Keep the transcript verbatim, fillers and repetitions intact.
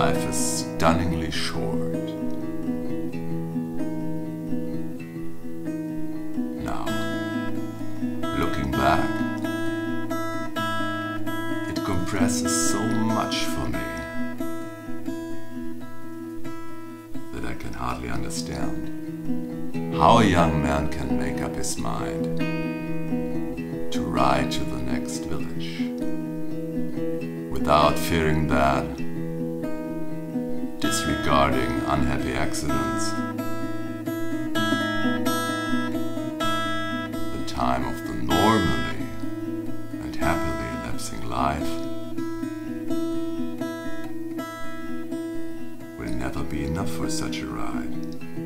life is stunningly short. Now, looking back, it compresses so much for me that I can hardly understand how a young man can make up his mind to ride to the next village without fearing bad, disregarding unhappy accidents. The time of the normally and happily lapsing life will never be enough for such a ride.